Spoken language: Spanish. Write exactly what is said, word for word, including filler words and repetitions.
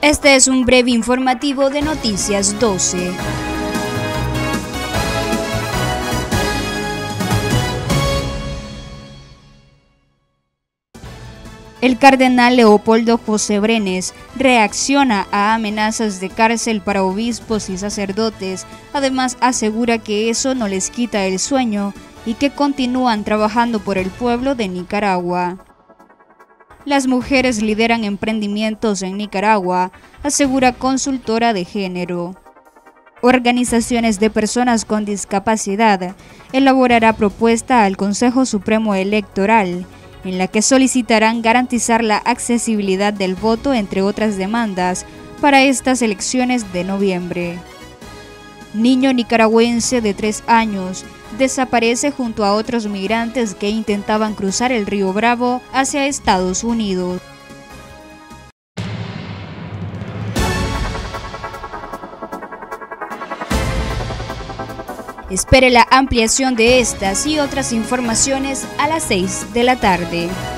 Este es un breve informativo de Noticias doce. El cardenal Leopoldo José Brenes reacciona a amenazas de cárcel para obispos y sacerdotes. Además, asegura que eso no les quita el sueño y que continúan trabajando por el pueblo de Nicaragua. Las mujeres lideran emprendimientos en Nicaragua, asegura consultora de género. Organizaciones de personas con discapacidad elaborará propuesta al Consejo Supremo Electoral, en la que solicitarán garantizar la accesibilidad del voto, entre otras demandas, para estas elecciones de noviembre. Niño nicaragüense de tres años desaparece junto a otros migrantes que intentaban cruzar el río Bravo hacia Estados Unidos. Espere la ampliación de estas y otras informaciones a las seis de la tarde.